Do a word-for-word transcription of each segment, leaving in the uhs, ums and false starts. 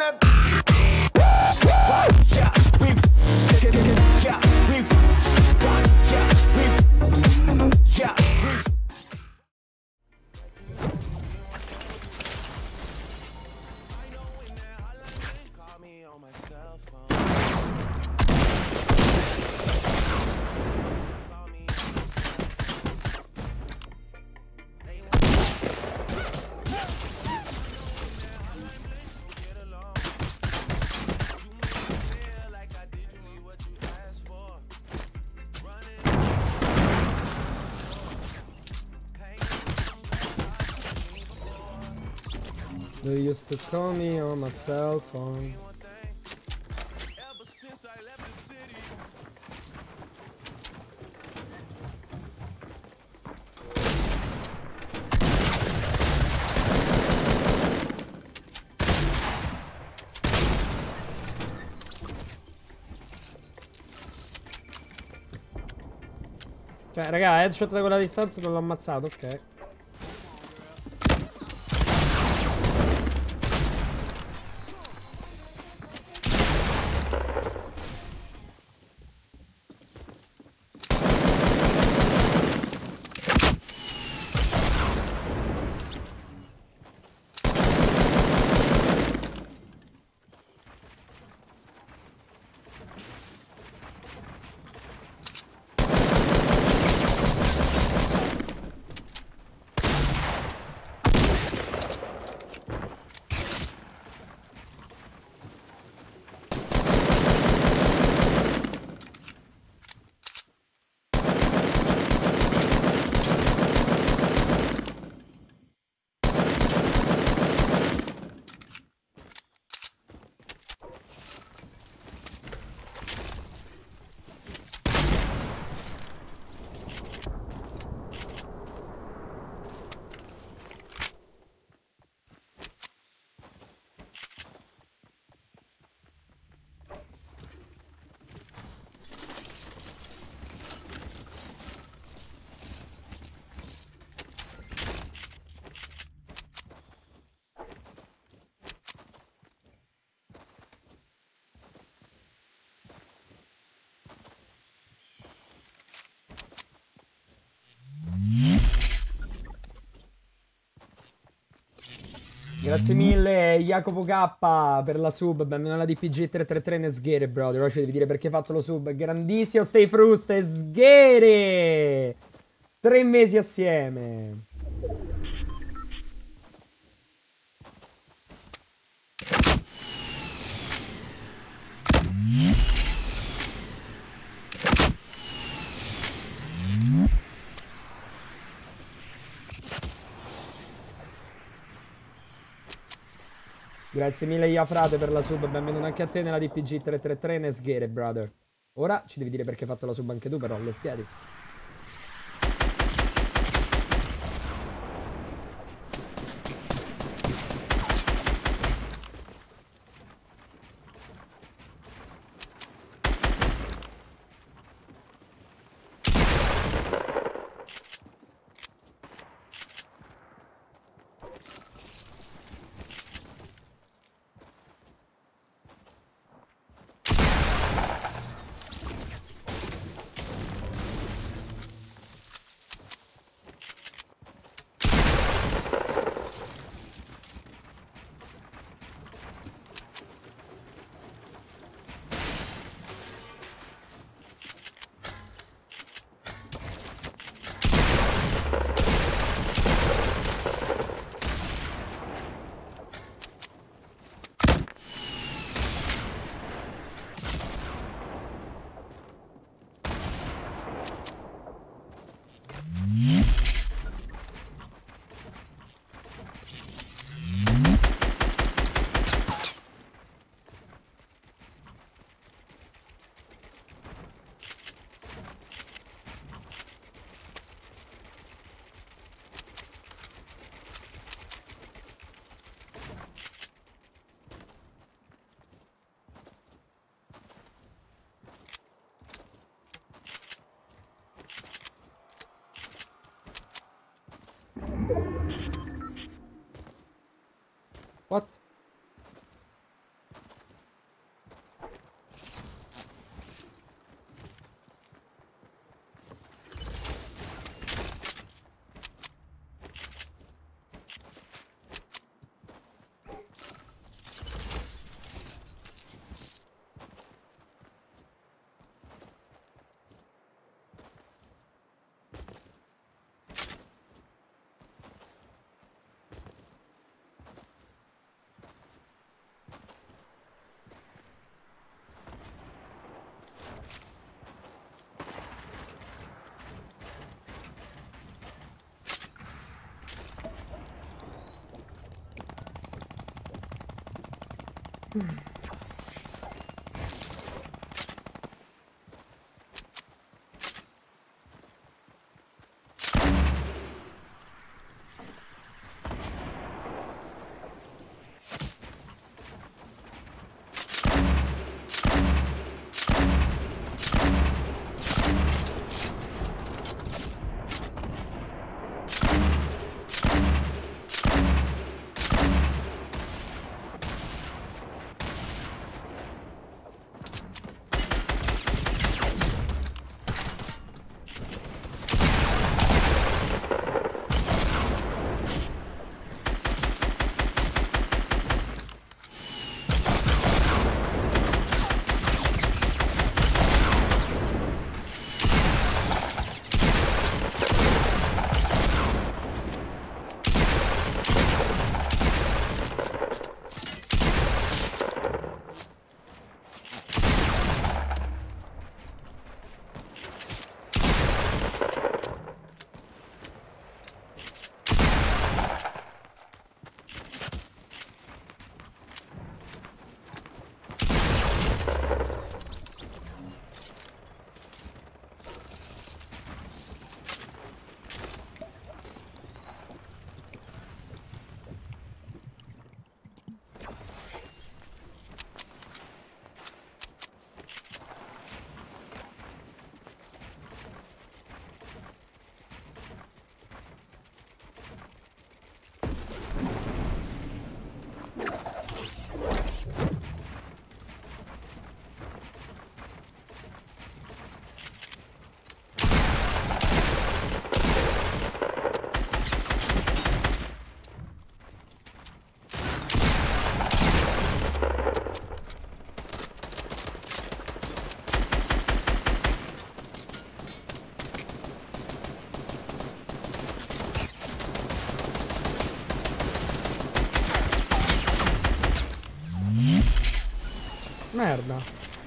They used to call me on my cell phone. Cioè, raga, headshot da quella distanza non l'ho ammazzato, ok. Grazie mille Jacopo K per la sub, benvenuto alla D P G tre tre tre Nesghere, brother. Ora ci devi dire perché hai fatto lo sub. Grandissimo Stay Frust e Sghere! Tre mesi assieme. Grazie mille Iafrate per la sub, benvenuto anche a te nella D P G tre tre tre Nesghere, brother. Ora ci devi dire perché hai fatto la sub anche tu, però, let's get it. What? Merda.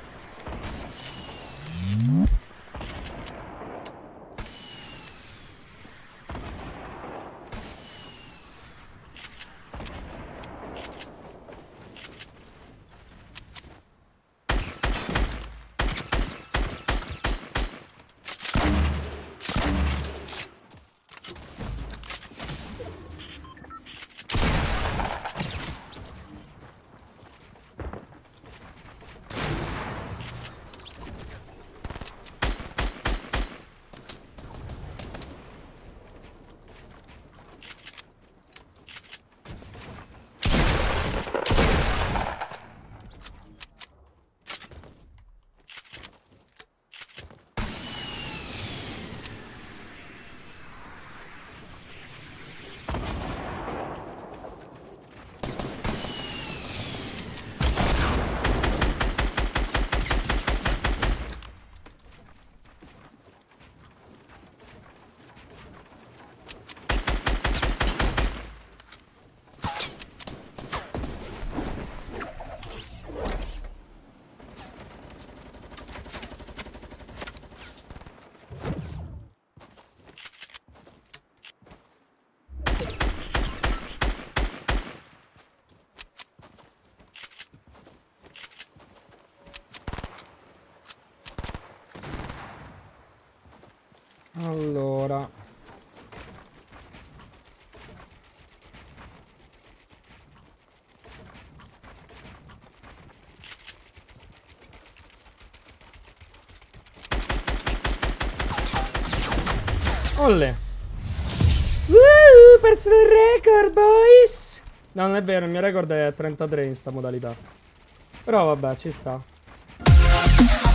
Allora. Olle. Uh, perso il record, boys. No, non è vero, il mio record è trentatré in sta modalità. Però vabbè, ci sta.